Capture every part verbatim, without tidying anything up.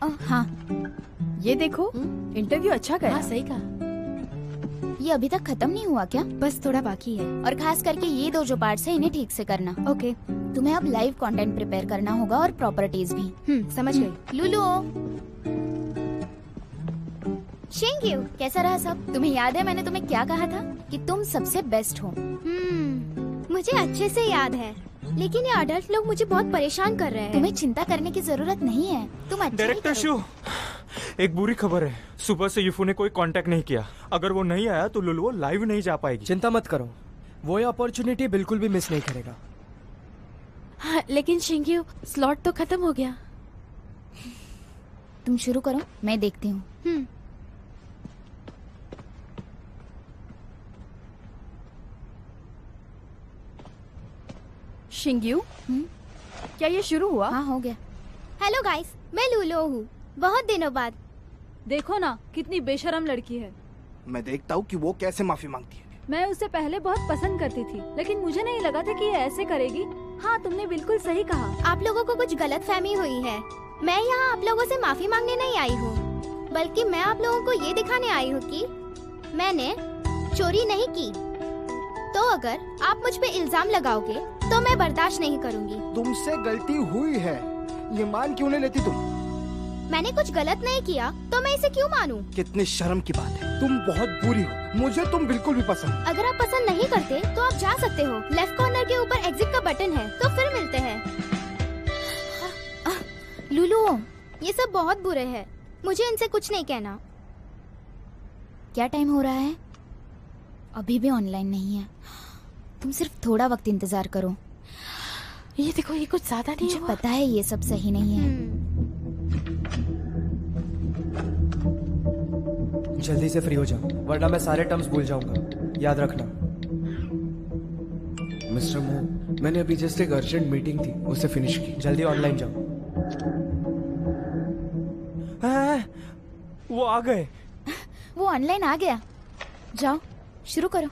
हाँ ये देखो, इंटरव्यू अच्छा गया। हाँ सही कहा। ये अभी तक खत्म नहीं हुआ क्या? बस थोड़ा बाकी है। और खास करके ये दो जो पार्ट्स हैं इन्हें ठीक से करना। ओके। तुम्हें अब लाइव कंटेंट प्रिपेयर करना होगा और प्रॉपर्टीज भी। हम्म समझ गई। लुलु शिंग्यू, कैसा रहा सब? तुम्हें याद है मैंने तुम्हें क्या कहा था कि तुम सबसे बेस्ट हो? हम्म मुझे अच्छे से याद है, लेकिन ये अडल्ट लोग मुझे बहुत परेशान कर रहे हैं। तुम्हें चिंता करने की जरूरत नहीं है, तुम अच्छा ही डायरेक्टर करो। शू, एक बुरी खबर है। सुबह से यूफू ने कोई कांटेक्ट नहीं किया। अगर वो नहीं आया तो लुलुओ लाइव नहीं जा पाएगी। चिंता मत करो, वो ये अपॉर्चुनिटी बिल्कुल भी मिस नहीं करेगा। हाँ, लेकिन शिंग्यू स्लॉट तो खत्म हो गया। तुम शुरू करो, मैं देखती हूँ। हम्म शिंग्यू, क्या ये शुरू हुआ? हाँ हो गया। हेलो गाइस, मैं लूलो हूँ, बहुत दिनों बाद। देखो ना कितनी बेशरम लड़की है। मैं देखता हूँ कि वो कैसे माफी मांगती है। मैं उसे पहले बहुत पसंद करती थी, लेकिन मुझे नहीं लगा था कि ये ऐसे करेगी। हाँ तुमने बिल्कुल सही कहा। आप लोगों को कुछ गलतफहमी हुई है। मैं यहाँ आप लोगों से माफी मांगने नहीं आई हूँ, बल्कि मैं आप लोगों को ये दिखाने आई हूँ कि मैंने चोरी नहीं की। तो अगर आप मुझ पे इल्जाम लगाओगे तो मैं बर्दाश्त नहीं करूँगी। तुमसे गलती हुई है, ये मान क्यों नहीं लेती तुम? मैंने कुछ गलत नहीं किया तो मैं इसे क्यों मानूं? कितनी शर्म की बात है। तुम बहुत बुरी हो, मुझे तुम बिल्कुल भी पसंद। अगर आप पसंद नहीं करते तो आप जा सकते हो। लेफ्ट कॉर्नर के ऊपर एग्जिट का बटन है, तो फिर मिलते हैं। लुलु, ये सब बहुत बुरे हैं, मुझे इनसे कुछ नहीं कहना। क्या टाइम हो रहा है? अभी भी ऑनलाइन नहीं है। तुम सिर्फ थोड़ा वक्त इंतजार करो। ये देखो, ये कुछ ज्यादा नहीं मुझे हुआ। पता है ये सब सही नहीं है। जल्दी से फ्री हो जाओ, वरना मैं सारे टर्म्स भूल जाऊंगा, याद रखना। मिस्टर मो, मैंने अभी जस्ट एक अर्जेंट मीटिंग थी, उसे फिनिश की। जल्दी ऑनलाइन जाओ। हाँ, वो आ गए। वो ऑनलाइन आ गया। जाओ शुरू करो।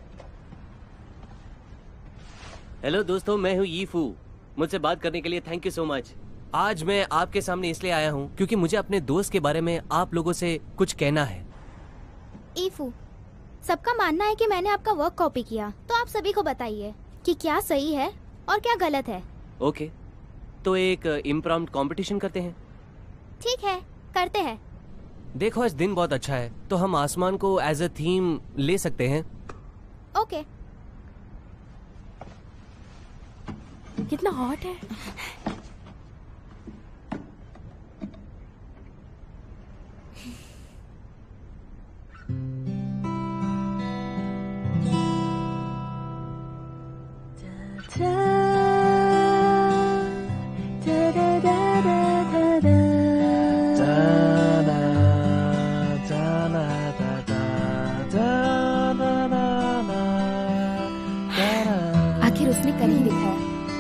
हेलो दोस्तों, मैं हूँ यीफू। मुझसे बात करने के लिए थैंक यू सो मच। आज मैं आपके सामने इसलिए आया हूँ क्योंकि मुझे अपने दोस्त के बारे में आप लोगों से कुछ कहना है। ईफू, सबका मानना है कि मैंने आपका वर्क कॉपी किया, तो आप सभी को बताइए कि क्या सही है और क्या गलत है। ओके, तो एक इम्प्रॉम्प्ट कंपटीशन करते हैं। ठीक है, करते हैं। देखो आज दिन बहुत अच्छा है, तो हम आसमान को एज अ थीम ले सकते हैं। ओके। कितना हॉट है। आखिर उसने कर ही दिखाया।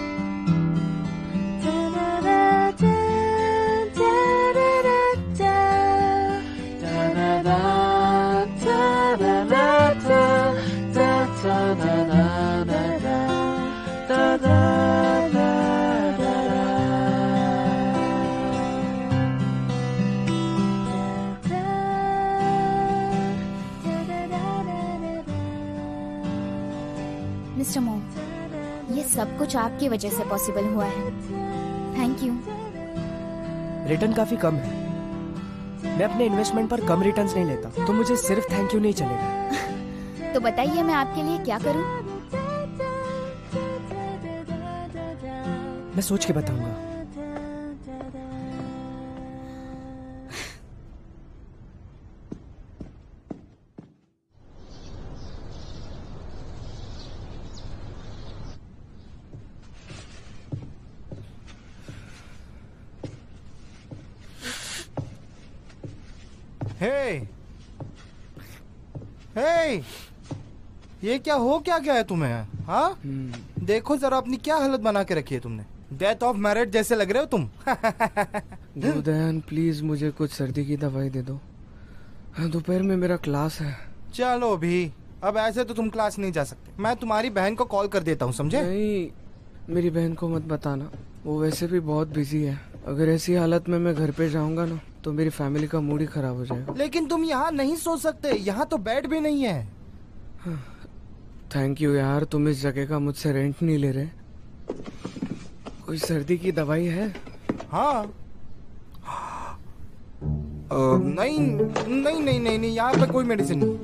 मिस्टर मो, ये सब कुछ आपकी वजह से पॉसिबल हुआ है। Thank you. रिटर्न काफी कम है। मैं अपने इन्वेस्टमेंट पर कम रिटर्न्स नहीं लेता, तो मुझे सिर्फ थैंक यू नहीं चलेगा। तो बताइए मैं आपके लिए क्या करूं? मैं सोच के बताऊंगा। हे हे, ये क्या हो क्या गया है तुम्हें? हाँ देखो जरा अपनी क्या हालत बना के रखी है तुमने। डेथ ऑफ मैरिज जैसे लग रहे हो तुम। दयान प्लीज मुझे कुछ सर्दी की दवाई दे दो, दोपहर में मेरा क्लास है। चलो भी, अब ऐसे तो तुम क्लास नहीं जा सकते। मैं तुम्हारी बहन को कॉल कर देता हूँ, समझे? नहीं, मेरी बहन को मत बताना, वो वैसे भी बहुत बिजी है। अगर ऐसी हालत में मैं घर पे जाऊंगा ना तो मेरी फैमिली का मूड ही खराब हो जाएगा। लेकिन तुम यहाँ नहीं सो सकते, यहाँ तो बेड भी नहीं है। थैंक यू यार, तुम इस जगह का मुझसे रेंट नहीं ले रहे। कोई सर्दी की दवाई है? हाँ। आ, नहीं नहीं नहीं नहीं नहीं यहाँ पे कोई मेडिसिन नहीं।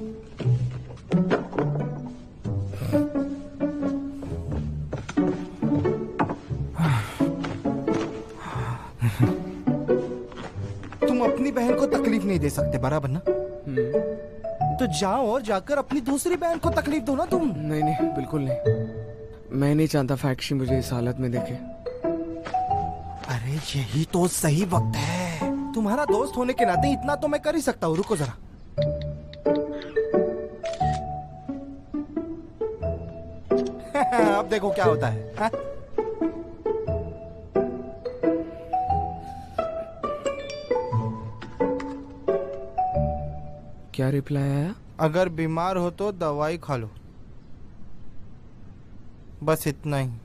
तुम अपनी बहन को तकलीफ नहीं दे सकते, बराबर ना? तो जाओ और जाकर अपनी दूसरी बहन को तकलीफ दो ना तुम। नहीं नहीं बिल्कुल नहीं, मैं नहीं चाहता फैक्शी मुझे इस हालत में देखे। अरे यही तो सही वक्त है, तुम्हारा दोस्त होने के नाते इतना तो मैं कर ही सकता हूँ। रुको जरा। अब देखो क्या होता है। हा? क्या रिप्लाई आया? अगर बीमार हो तो दवाई खा लो, बस इतना ही।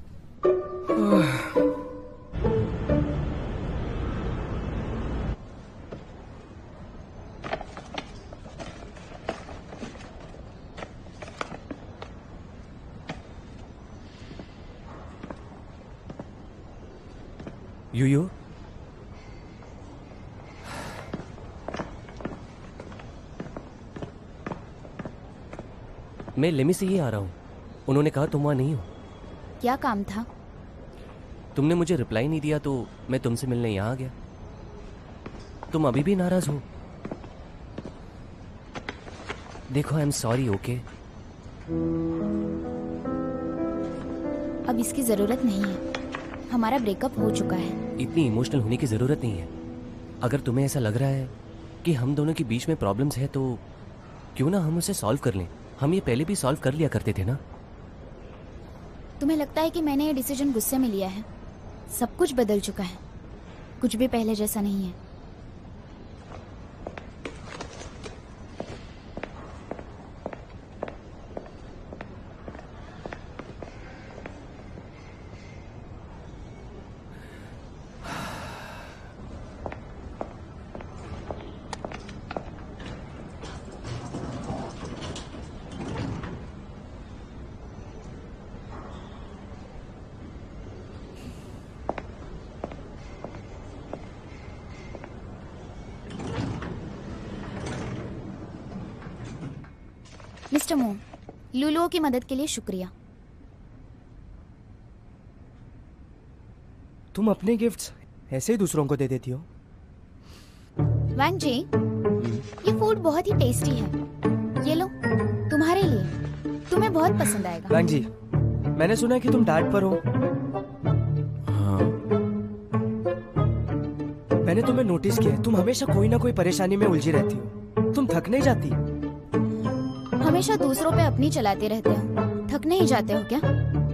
यू यू मैं लेमी से ही आ रहा हूँ। उन्होंने कहा तुम वहाँ नहीं हो। क्या काम था? तुमने मुझे रिप्लाई नहीं दिया तो मैं तुमसे मिलने यहाँ आ गया। तुम अभी भी नाराज हो? देखो आई एम सॉरी। ओके अब इसकी जरूरत नहीं है, हमारा ब्रेकअप हो चुका है। इतनी इमोशनल होने की जरूरत नहीं है। अगर तुम्हें ऐसा लग रहा है कि हम दोनों के बीच में प्रॉब्लम्स है तो क्यों ना हम उसे सॉल्व कर लें। हम ये पहले भी सॉल्व कर लिया करते थे ना। तुम्हें लगता है कि मैंने ये डिसीजन गुस्से में लिया है? सब कुछ बदल चुका है, कुछ भी पहले जैसा नहीं है। मिस्टर मो, लुलुओ की मदद के लिए शुक्रिया। तुम अपने गिफ्ट्स ऐसे ही दूसरों को दे देती हो। वैंग जी, ये फूड बहुत ही टेस्टी है। ये लो, तुम्हारे लिए, तुम्हें बहुत पसंद आएगा। वैंग जी, मैंने सुना है कि तुम डाइट पर हो। हाँ मैंने तुम्हें नोटिस किया है, तुम हमेशा कोई ना कोई परेशानी में उलझी रहती हो। तुम थक नहीं जाती? हमेशा दूसरों पे अपनी चलाते रहते हो, थक नहीं जाते हो क्या?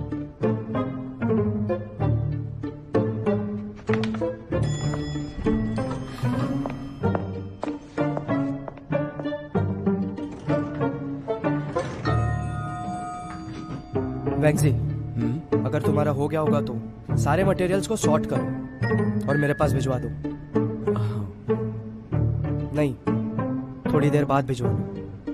वैंग जी, अगर तुम्हारा हो गया होगा तो सारे मटेरियल्स को सॉर्ट करो और मेरे पास भिजवा दो। नहीं, थोड़ी देर बाद भिजवाना।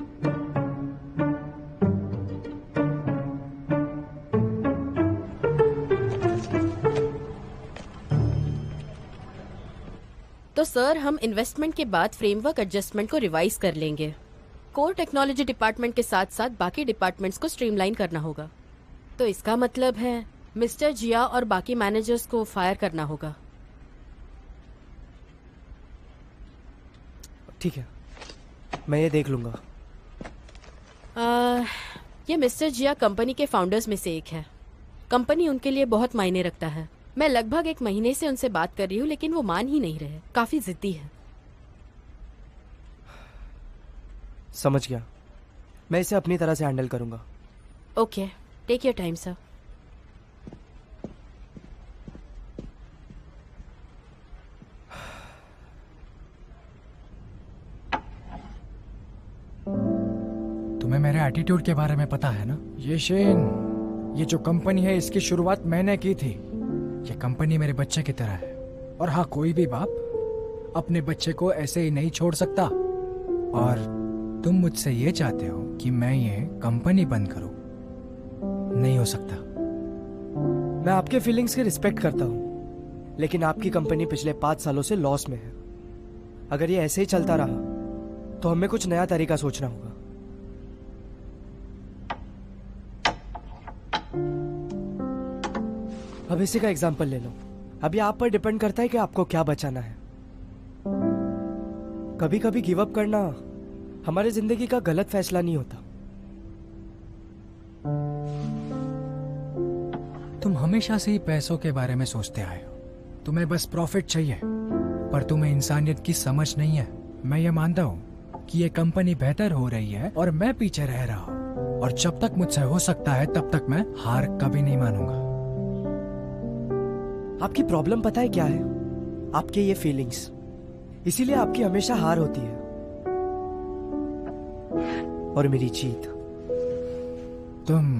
तो सर, हम इन्वेस्टमेंट के बाद फ्रेमवर्क एडजस्टमेंट को रिवाइज कर लेंगे। कोर टेक्नोलॉजी डिपार्टमेंट के साथ साथ बाकी डिपार्टमेंट्स को स्ट्रीमलाइन करना होगा। तो इसका मतलब है मिस्टर जिया और बाकी मैनेजर्स को फायर करना होगा। ठीक है, मैं ये देख लूंगा। आ, ये मिस्टर जिया कंपनी के फाउंडर्स में से एक है। कंपनी उनके लिए बहुत मायने रखता है। मैं लगभग एक महीने से उनसे बात कर रही हूँ लेकिन वो मान ही नहीं रहे, काफी जिद्दी है। समझ गया, मैं इसे अपनी तरह से हैंडल करूंगा। Okay, take your time sir. तुम्हें मेरे एटीट्यूड के बारे में पता है ना? ये शेन, ये जो कंपनी है इसकी शुरुआत मैंने की थी। ये कंपनी मेरे बच्चे की तरह है और हाँ, कोई भी बाप अपने बच्चे को ऐसे ही नहीं छोड़ सकता। और तुम मुझसे ये चाहते हो कि मैं ये कंपनी बंद करूं? नहीं हो सकता। मैं आपके फीलिंग्स की रिस्पेक्ट करता हूँ, लेकिन आपकी कंपनी पिछले पाँच सालों से लॉस में है। अगर ये ऐसे ही चलता रहा तो हमें कुछ नया तरीका सोचना होगा। अब इसी का एग्जाम्पल ले लो। अब ये आप पर डिपेंड करता है कि आपको क्या बचाना है। कभी कभी गिव अप करना हमारी जिंदगी का गलत फैसला नहीं होता। तुम हमेशा से ही पैसों के बारे में सोचते आए हो। तुम्हें बस प्रॉफिट चाहिए, पर तुम्हें इंसानियत की समझ नहीं है। मैं ये मानता हूँ कि ये कंपनी बेहतर हो रही है और मैं पीछे रह रहा हूँ, और जब तक मुझसे हो सकता है तब तक मैं हार कभी नहीं मानूंगा। आपकी प्रॉब्लम पता है क्या है? आपके ये फीलिंग्स, इसीलिए आपकी हमेशा हार होती है और मेरी जीत। तुम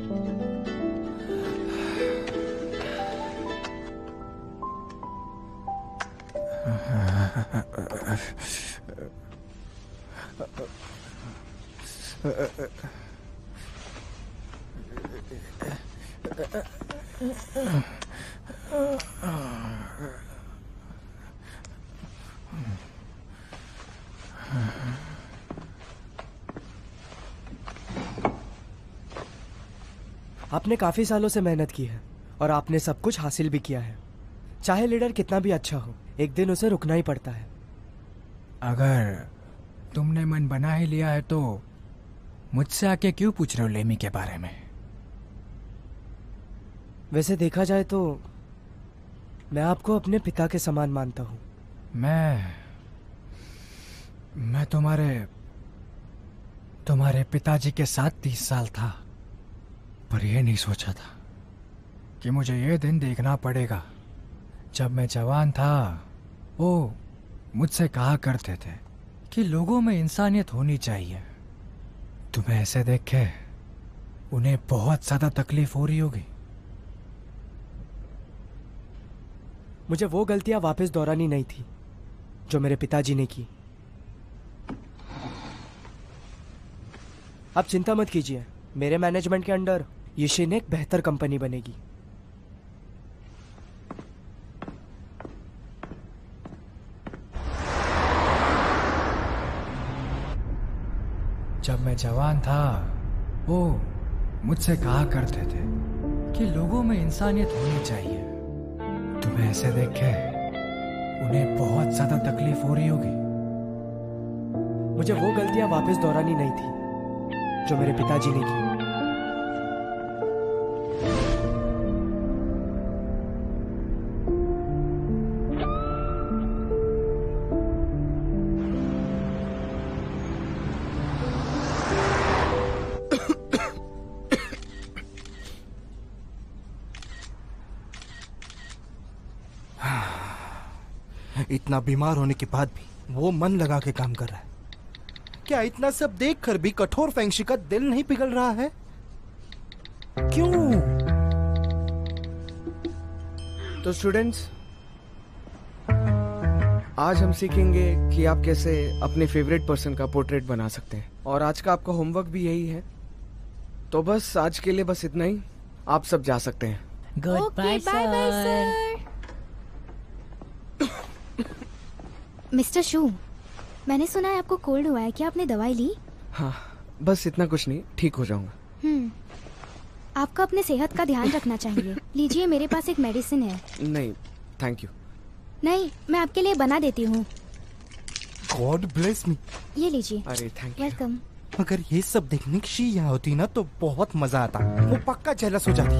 आपने काफी सालों से मेहनत की है और आपने सब कुछ हासिल भी किया है। चाहे लीडर कितना भी अच्छा हो, एक दिन उसे रुकना ही पड़ता है। अगर तुमने मन बना ही लिया है तो मुझसे आके क्यों पूछ रहे हो लेमी के बारे में? वैसे देखा जाए तो मैं आपको अपने पिता के समान मानता हूँ। मैं मैं तुम्हारे तुम्हारे पिताजी के साथ तीस साल था, पर यह नहीं सोचा था कि मुझे ये दिन देखना पड़ेगा। जब मैं जवान था, वो मुझसे कहा करते थे कि लोगों में इंसानियत होनी चाहिए। तुम्हें ऐसे देख के उन्हें बहुत ज्यादा तकलीफ हो रही होगी। मुझे वो गलतियां वापस दोहरानी नहीं थी जो मेरे पिताजी ने की। आप चिंता मत कीजिए, मेरे मैनेजमेंट के अंडर यशिन एक बेहतर कंपनी बनेगी। जब मैं जवान था, वो मुझसे कहा करते थे कि लोगों में इंसानियत होनी चाहिए। तुम्हें ऐसे देख के उन्हें बहुत ज्यादा तकलीफ हो रही होगी। मुझे वो गलतियां वापस दोहरानी नहीं थी जो मेरे पिताजी ने की। इतना बीमार होने के बाद भी वो मन लगा के काम कर रहा है। क्या इतना सब देखकर भी कठोर फेंगशी का दिल नहीं पिघल रहा है? क्यों? तो स्टूडेंट्स, आज हम सीखेंगे कि आप कैसे अपने फेवरेट पर्सन का पोर्ट्रेट बना सकते हैं, और आज का आपका होमवर्क भी यही है। तो बस आज के लिए बस इतना ही। आप सब जा सकते हैं। Good bye sir. Mister Shu, मैंने सुना है आपको कोल्ड हुआ है, क्या आपने दवाई ली? हाँ, बस इतना कुछ नहीं, ठीक हो जाऊंगा। हम्म, आपको अपने सेहत का ध्यान रखना चाहिए। लीजिए, मेरे पास एक मेडिसिन है। नहीं, थैंक यू। नहीं, मैं आपके लिए बना देती हूँ। God bless me. ये लीजिए। अरे थैंक यू। वेलकम। अगर ये सब देखने की शी यहाँ होती ना तो बहुत मजा आता। वो पक्का जेलस हो जाती।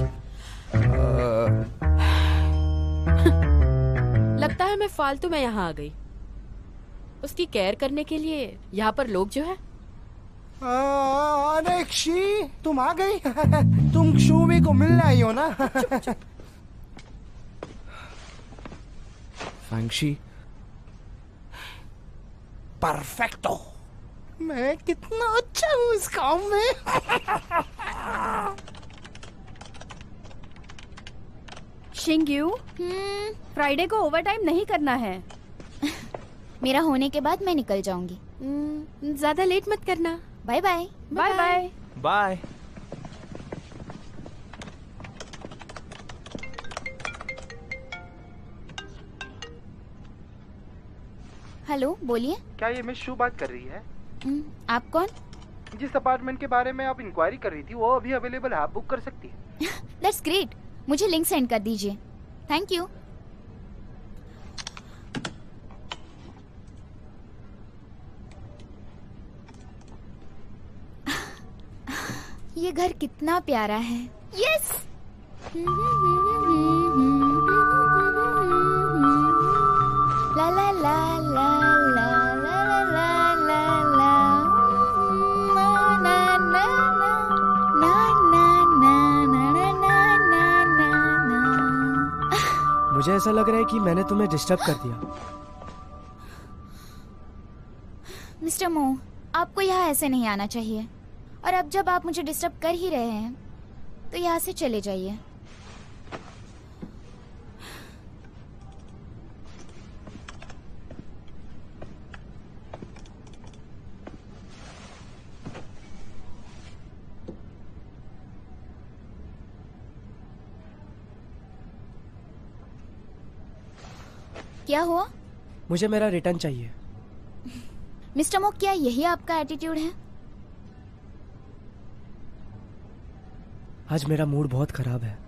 लगता है मैं फालतू में यहाँ आ गई। उसकी केयर करने के लिए यहाँ पर लोग जो है। अरे शी, तुम आ गई। तुम शूवी को मिलने आई हो ना? फैंगशी, परफेक्टो। मैं कितना अच्छा हूँ इस काम में। शिंग्यू, फ्राइडे को ओवरटाइम नहीं करना है। मेरा होने के बाद मैं निकल जाऊंगी। ज्यादा लेट मत करना। Bye bye. Bye bye. Bye. Hello, बोलिए। क्या ये मिस शू बात कर रही है? हम्म, आप कौन? जिस अपार्टमेंट के बारे में आप इंक्वायरी कर रही थी वो अभी अवेलेबल है, आप बुक कर सकती हैं। That's great. मुझे लिंक सेंड कर दीजिए। Thank you. ये घर कितना प्यारा है। यस। ला ला ला ला ला ला ला ला ला ना ना ना ना ना ना ना ना ना। मुझे ऐसा लग रहा है कि मैंने तुम्हें डिस्टर्ब कर दिया। मिस्टर मो, आपको यहाँ ऐसे नहीं आना चाहिए। और अब जब आप मुझे डिस्टर्ब कर ही रहे हैं तो यहाँ से चले जाइए। क्या हुआ? मुझे मेरा रिटर्न चाहिए। मिस्टर मो, क्या यही आपका एटीट्यूड है? आज मेरा मूड बहुत खराब है,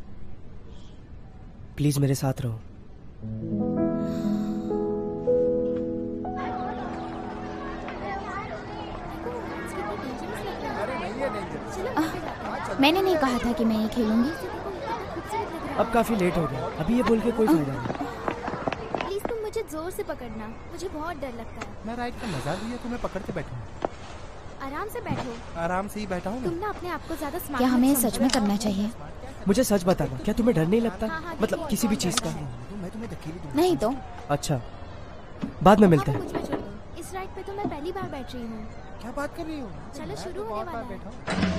प्लीज मेरे साथ रहो। आ, मैंने नहीं कहा था कि मैं ये खेलूंगी। अब काफी लेट हो गया, अभी ये बोल के कोई फायदा नहीं। प्लीज तुम मुझे जोर से पकड़ना, मुझे बहुत डर लगता है। मैं राइड का मजा लिया, तुम्हें पकड़ के बैठूं। आराम से बैठो। आराम से ही बैठा हूँ। तुम ना अपने आप को ज्यादा स्मार्ट क्या हमें सच में करना चाहिए? मुझे सच बताना, क्या तुम्हें डर नहीं लगता? हाँ, हाँ, मतलब किसी भी चीज का? मैं तुम्हें धकेली दूंगा। नहीं तो अच्छा, बाद में मिलते हैं। मुझ पे छोड़ दो। इस राइड पे तो मैं पहली बार बैठ रही हूँ। क्या बात कर रही हो? चलो शुरू होने वाला है।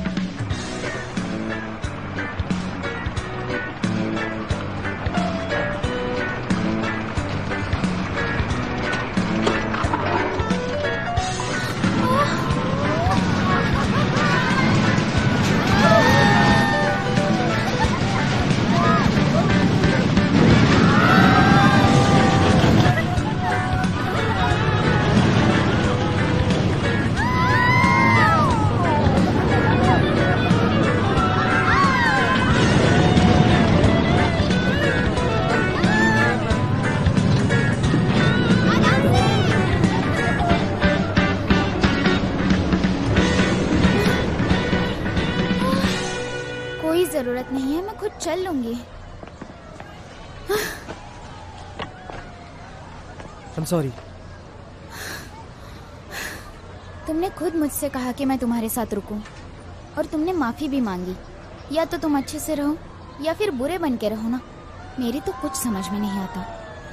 जरूरत नहीं है, मैं खुद चल लूंगी। I'm sorry। तुमने खुद मुझसे कहा कि मैं तुम्हारे साथ रुकूं, और तुमने माफी भी मांगी। या तो तुम अच्छे से रहो या फिर बुरे बन के रहो ना। मेरी तो कुछ समझ में नहीं आता।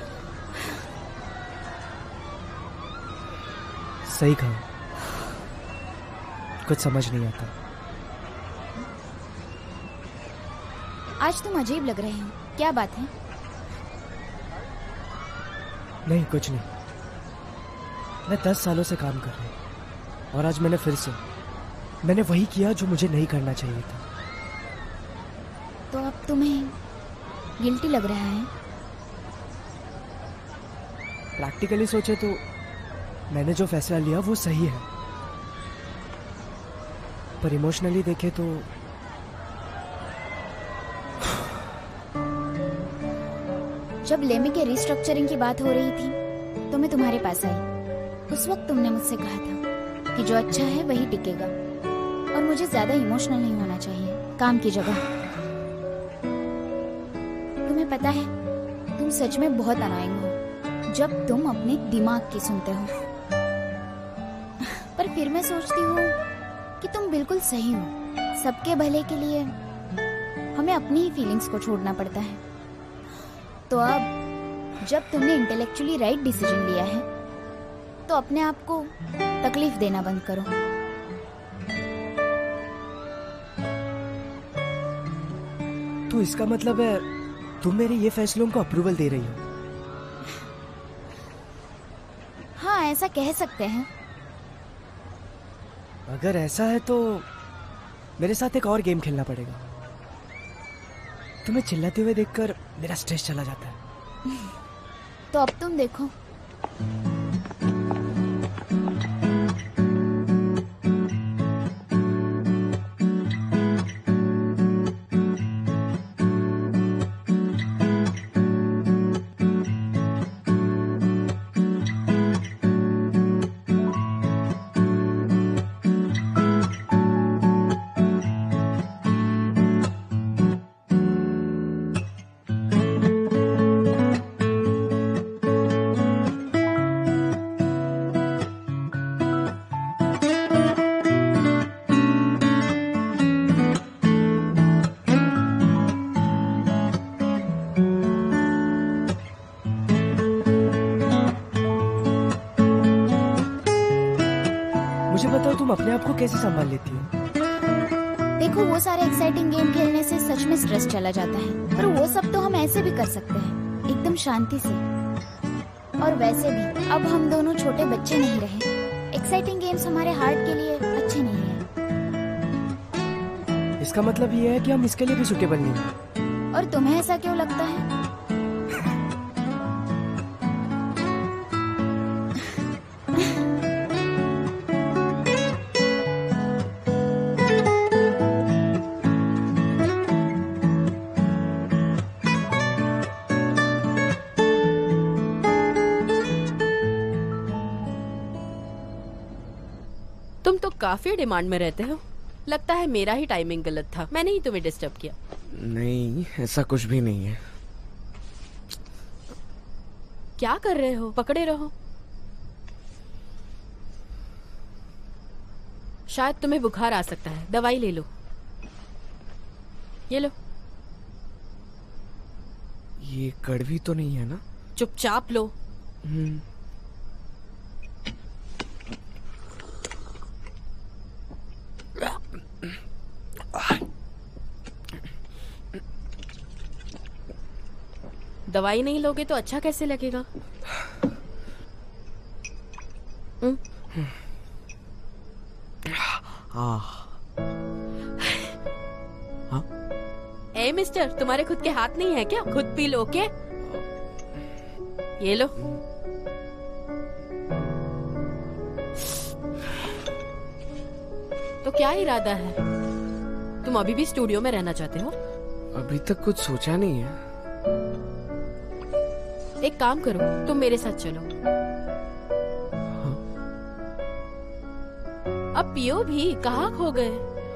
सही कहा, कुछ समझ नहीं आता। आज तुम अजीब लग रहे हो, क्या बात है? नहीं, कुछ नहीं। मैं दस सालों से काम कर रहा हूँ और आज मैंने फिर से मैंने वही किया जो मुझे नहीं करना चाहिए था। तो अब तुम्हें गिल्टी लग रहा है? प्रैक्टिकली सोचे तो मैंने जो फैसला लिया वो सही है, पर इमोशनली देखे तो जब लेमे के रिस्ट्रक्चरिंग की बात हो रही थी तो मैं तुम्हारे पास आई। उस वक्त तुमने मुझसे कहा था कि जो अच्छा है वही टिकेगा और मुझे ज्यादा इमोशनल नहीं होना चाहिए काम की जगह। तुम्हें पता है, तुम सच में बहुत अनाइंग हो जब तुम अपने दिमाग की सुनते हो। पर फिर मैं सोचती हूँ कि तुम बिल्कुल सही हो। सबके भले के लिए हमें अपनी ही फीलिंग्स को छोड़ना पड़ता है। तो अब जब तुमने इंटेलेक्चुअली राइट डिसीजन लिया है तो अपने आप को तकलीफ देना बंद करो। तो इसका मतलब है तुम मेरे ये फैसलों को अप्रूवल दे रही हो? हाँ, ऐसा कह सकते हैं। अगर ऐसा है तो मेरे साथ एक और गेम खेलना पड़ेगा। तुम्हें चिल्लाते हुए देखकर मेरा स्ट्रेस चला जाता है। तो अब तुम देखो। मुझे बताओ, तुम अपने आप को कैसे संभाल लेती हो? देखो, वो सारे एक्साइटिंग गेम खेलने से सच में स्ट्रेस चला जाता है, पर वो सब तो हम ऐसे भी कर सकते हैं, एकदम शांति से। और वैसे भी अब हम दोनों छोटे बच्चे नहीं रहे। एक्साइटिंग गेम्स हमारे हार्ट के लिए अच्छे नहीं है। इसका मतलब ये है कि हम इसके लिए भी सुटेबल नहीं हैं। और तुम्हें ऐसा क्यों लगता है? तुम तो काफी डिमांड में रहते हो। लगता है मेरा ही टाइमिंग गलत था, मैंने ही तुम्हें डिस्टर्ब किया। नहीं, ऐसा कुछ भी नहीं है। क्या कर रहे हो? पकड़े रहो। शायद तुम्हें बुखार आ सकता है, दवाई ले लो। ये लो। ये कड़वी तो नहीं है ना? चुपचाप लो। हम्म। दवाई नहीं लोगे तो अच्छा कैसे लगेगा? हाँ? ए मिस्टर, तुम्हारे खुद के हाथ नहीं है क्या? खुद पी लो के। ये लो। तो क्या इरादा है? तुम अभी भी स्टूडियो में रहना चाहते हो? अभी तक कुछ सोचा नहीं है। एक काम करो, तुम मेरे साथ चलो। हाँ? अब पियो भी, कहाँ खो गए?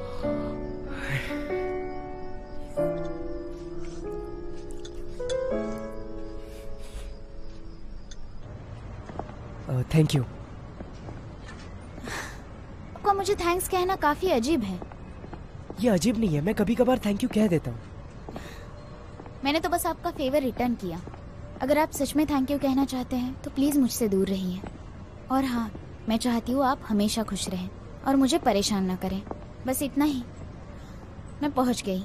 Thank you. आपका मुझे थैंक्स कहना काफी अजीब है। ये अजीब नहीं है, मैं कभी कभार थैंक यू कह देता हूँ। मैंने तो बस आपका फेवर रिटर्न किया। अगर आप सच में थैंक यू कहना चाहते हैं तो प्लीज मुझसे दूर रहिए। और हाँ, मैं चाहती हूँ आप हमेशा खुश रहें और मुझे परेशान ना करें। बस इतना ही। मैं पहुँच गई।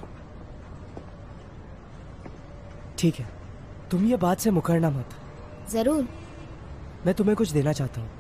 ठीक है, तुम ये बात से मुकरना मत। जरूर। मैं तुम्हें कुछ देना चाहता हूँ।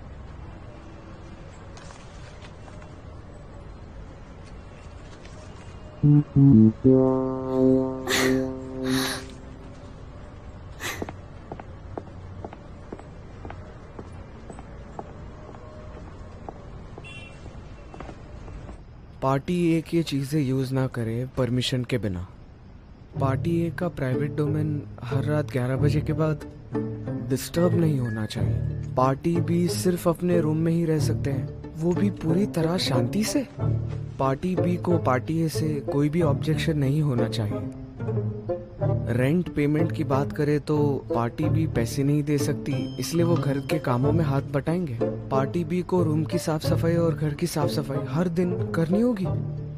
पार्टी ए की चीजें यूज ना करे परमिशन के बिना। पार्टी ए का प्राइवेट डोमेन हर रात ग्यारह बजे के बाद डिस्टर्ब नहीं होना चाहिए। पार्टी बी सिर्फ अपने रूम में ही रह सकते हैं, वो भी पूरी तरह शांति से। पार्टी बी को पार्टी ए से कोई भी ऑब्जेक्शन नहीं होना चाहिए। रेंट पेमेंट की बात करें तो पार्टी बी पैसे नहीं दे सकती, इसलिए वो घर के कामों में हाथ बटाएंगे। पार्टी बी को रूम की साफ सफाई और घर की साफ सफाई हर दिन करनी होगी।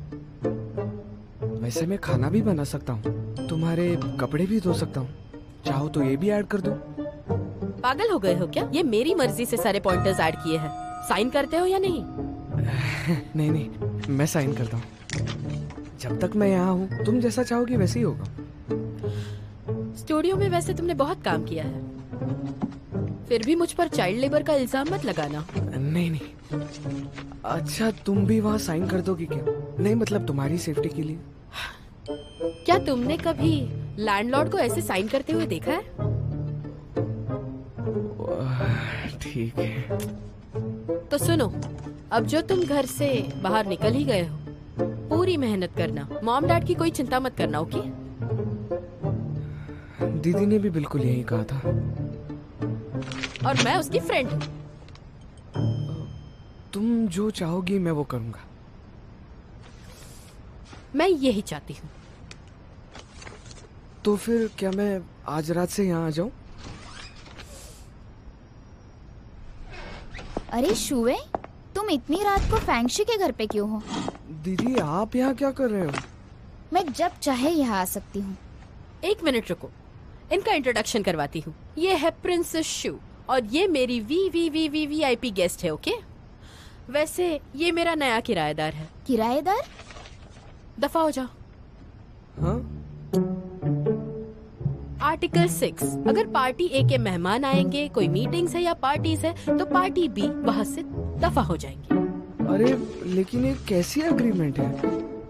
वैसे मैं खाना भी बना सकता हूँ, तुम्हारे कपड़े भी धो सकता हूँ, चाहो तो ये भी ऐड कर दो। पागल हो गए हो क्या? ये मेरी मर्जी से सारे पॉइंटर्स ऐड किए हैं। साइन करते हो या नहीं? नहीं नहीं, मैं साइन करता हूँ। जब तक मैं यहाँ हूँ तुम जैसा चाहोगी वैसे ही होगा। स्टूडियो में वैसे तुमने बहुत काम किया है, फिर भी मुझ पर चाइल्ड लेबर का इल्जाम मत लगाना। नहीं नहीं। अच्छा तुम भी वहाँ साइन कर दोगी क्या? नहीं मतलब तुम्हारी सेफ्टी के लिए। क्या तुमने कभी लैंडलॉर्ड को ऐसे साइन करते हुए देखा है? ठीक है। तो सुनो, अब जो तुम घर से बाहर निकल ही गए हो, पूरी मेहनत करना, मॉम डैड की कोई चिंता मत करना, ओके? दीदी ने भी बिल्कुल यही कहा था। और मैं उसकी फ्रेंड हूँ। तुम जो चाहोगी मैं वो करूँगा। मैं यही चाहती हूँ। तो फिर क्या मैं आज रात से यहाँ आ जाऊँ? अरे शुवे, तुम इतनी रात को फैंगशी के घर पे क्यों हो? दीदी आप यहाँ क्या कर रहे हो? मैं जब चाहे यहाँ आ सकती हूँ। एक मिनट रुको, इनका इंट्रोडक्शन करवाती हूँ। ये है प्रिंसेस शू और ये मेरी V V V V V I P guest है, ओके? वैसे ये मेरा नया किराएदार है। किराएदार? दफा हो जाओ। हाँ? आर्टिकल सिक्स, अगर पार्टी ए के मेहमान आएंगे, कोई मीटिंग्स है या पार्टीज है, तो पार्टी बी वहाँ से दफा हो जाएंगे। अरे लेकिन ये कैसी एग्रीमेंट है?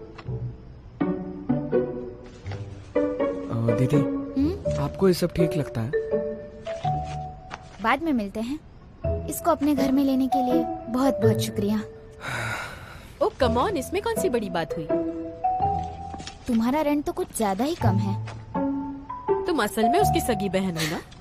आ, दीदी हुँ? आपको ये सब ठीक लगता है? बाद में मिलते हैं। इसको अपने घर में लेने के लिए बहुत बहुत शुक्रिया। ओ कम ऑन, इसमें कौन सी बड़ी बात हुई? तुम्हारा रेंट तो कुछ ज्यादा ही कम है। तुम असल में उसकी सगी बहन हो ना?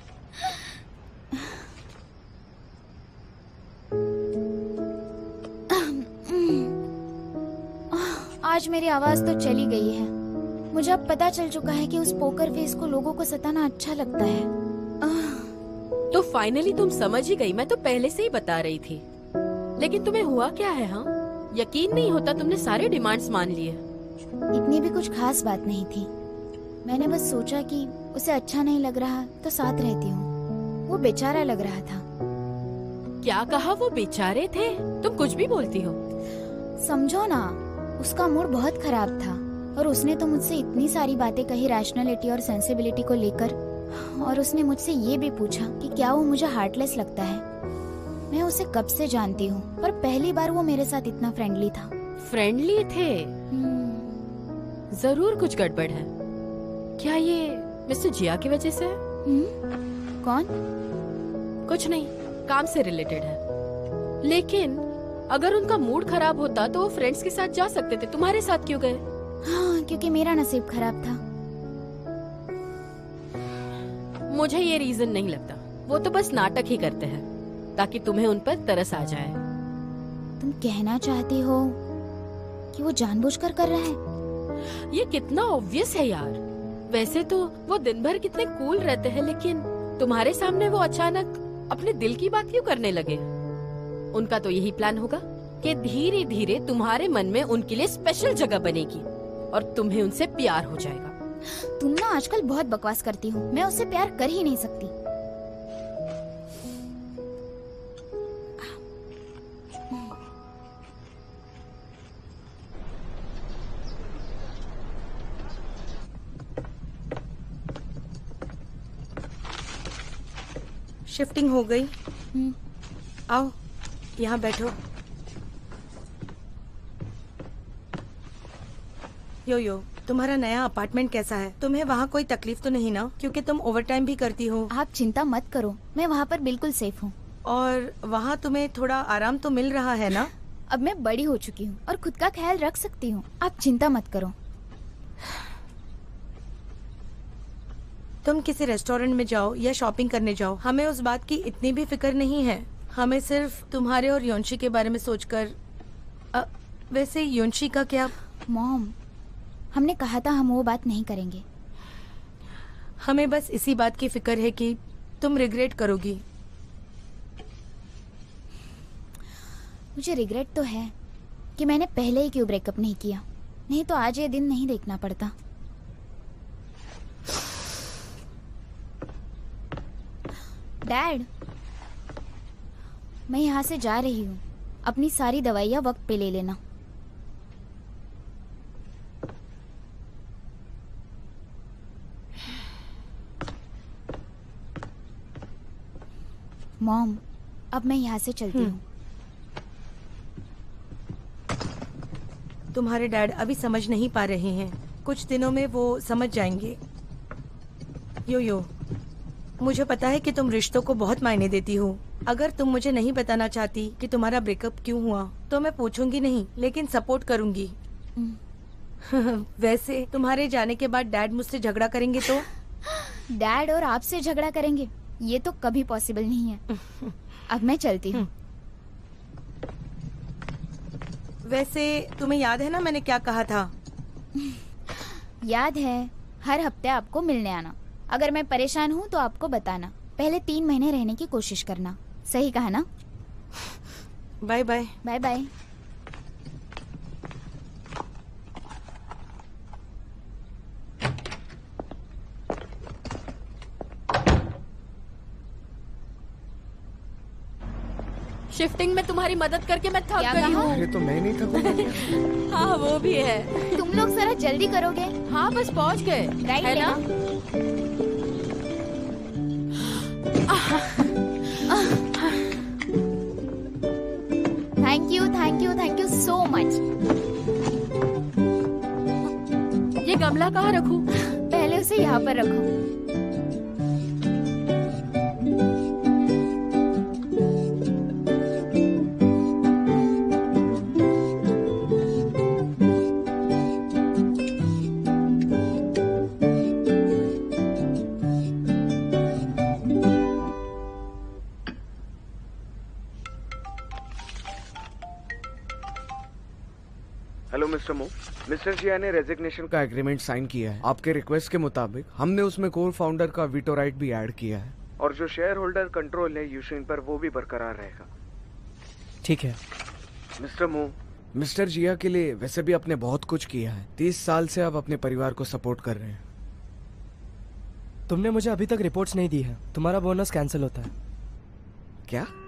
आज मेरी आवाज तो चली गई है। मुझे अब पता चल चुका है कि उस पोकर फेस को लोगों को सताना अच्छा लगता है। तो फाइनली तुम समझ ही गई। मैं तो पहले से ही बता रही थी। लेकिन तुम्हें हुआ क्या है? हाँ, यकीन नहीं होता तुमने सारे डिमांड्स मान लिए। इतनी भी कुछ खास बात नहीं थी। मैंने बस सोचा कि उसे अच्छा नहीं लग रहा तो साथ रहती हूँ। वो बेचारा लग रहा था। क्या कहा? वो बेचारे थे? तुम कुछ भी बोलती हो। समझो ना, उसका मूड बहुत खराब था और उसने तो मुझसे इतनी सारी बातें कही रैशनैलिटी और सेंसिबिलिटी को लेकर। और उसने मुझसे ये भी पूछा कि क्या वो मुझे हार्टलेस लगता है। मैं उसे कब से जानती हूँ, पर पहली बार वो मेरे साथ इतना फ्रेंडली था। फ्रेंडली थे? जरूर कुछ गड़बड़ है। क्या ये मिस्टर जिया की वजह से? हम्म? कौन? कुछ नहीं, काम से रिलेटेड है। लेकिन अगर उनका मूड खराब होता तो वो फ्रेंड्स के साथ जा सकते थे, तुम्हारे साथ क्यों गए? हाँ, क्योंकि मेरा नसीब खराब था। मुझे ये रीजन नहीं लगता। वो तो बस नाटक ही करते हैं ताकि तुम्हें उन पर तरस आ जाए। तुम कहना चाहती हो कि वो जानबूझकर कर रहा है? ये कितना ऑब्वियस है यार। वैसे तो वो दिन भर कितने कूल रहते हैं, लेकिन तुम्हारे सामने वो अचानक अपने दिल की बात क्यों करने लगे? उनका तो यही प्लान होगा कि धीरे धीरे तुम्हारे मन में उनके लिए स्पेशल जगह बनेगी और तुम्हें उनसे प्यार हो जाएगा। तुम ना आजकल बहुत बकवास करती हो। मैं उससे प्यार कर ही नहीं सकती। शिफ्टिंग हो गई। हम्म। आओ यहाँ बैठो। यो यो, तुम्हारा नया अपार्टमेंट कैसा है? तुम्हें वहाँ कोई तकलीफ तो नहीं ना? क्योंकि तुम ओवरटाइम भी करती हो। आप चिंता मत करो, मैं वहाँ पर बिल्कुल सेफ हूँ। और वहाँ तुम्हें थोड़ा आराम तो मिल रहा है ना? अब मैं बड़ी हो चुकी हूँ और खुद का ख्याल रख सकती हूँ। आप चिंता मत करो। तुम किसी रेस्टोरेंट में जाओ या शॉपिंग करने जाओ, हमें उस बात की इतनी भी फिक्र नहीं है। हमें सिर्फ तुम्हारे और योंशी के बारे में सोचकर। अ, वैसे योंशी का क्या? मॉम, हमने कहा था हम वो बात नहीं करेंगे। हमें बस इसी बात की फिक्र है कि तुम रिग्रेट करोगी। मुझे रिग्रेट तो है कि मैंने पहले ही क्यों ब्रेकअप नहीं किया, नहीं तो आज ये दिन नहीं देखना पड़ता। डैड, मैं यहाँ से जा रही हूँ। अपनी सारी दवाइयाँ वक्त पे ले लेना। मॉम, अब मैं यहाँ से चलती हूँ। तुम्हारे डैड अभी समझ नहीं पा रहे हैं, कुछ दिनों में वो समझ जाएंगे। यो यो, मुझे पता है कि तुम रिश्तों को बहुत मायने देती हो। अगर तुम मुझे नहीं बताना चाहती कि तुम्हारा ब्रेकअप क्यों हुआ तो मैं पूछूंगी नहीं, लेकिन सपोर्ट करूंगी। वैसे तुम्हारे जाने के बाद डैड मुझसे झगड़ा करेंगे तो? डैड और आपसे झगड़ा करेंगे ये तो कभी पॉसिबल नहीं है। अब मैं चलती हूँ। वैसे तुम्हें याद है ना मैंने क्या कहा था? याद है, हर हफ्ते आपको मिलने आना। अगर मैं परेशान हूँ तो आपको बताना। पहले तीन महीने रहने की कोशिश करना। सही कहा ना? Bye bye. Bye bye. Shifting में तुम्हारी मदद करके मैं थक क्या गई कहा? हूँ। अरे तो मैं नहीं थकूंगा। हाँ वो भी है। तुम लोग जरा जल्दी करोगे? हाँ बस पहुँच गए, राइट है ना? Thank you thank you thank you so much. ये गमला कहाँ रखूं? पहले उसे यहाँ पर रखो। Hello mister Mo, mister Jia ने रेजिग्नेशन का एग्रीमेंट साइन किया है। आपके रिक्वेस्ट के मुताबिक हमने उसमें कोर फाउंडर का वीटो राइट भी ऐड किया है, और जो शेयर होल्डर कंट्रोल है यूशिन पर वो भी बरकरार रहेगा। ठीक है मिस्टर मो, मिस्टर जिया के लिए वैसे भी आपने बहुत कुछ किया है। तीस साल से आप अपने परिवार को सपोर्ट कर रहे हैं। तुमने मुझे अभी तक रिपोर्ट्स नहीं दी है। तुम्हारा बोनस कैंसिल होता है। क्या?